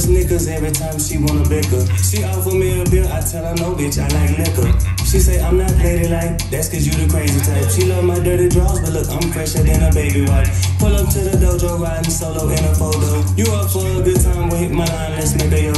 Snickers every time she wanna bicker. She offer me a bill, I tell her no bitch, I like liquor. She say I'm not ladylike, that's cause you the crazy type. She love my dirty drawers, but look, I'm fresher than a baby wipe. Pull up to the dojo, riding solo in a photo. You up for a good time, wait my line, let's make a yo.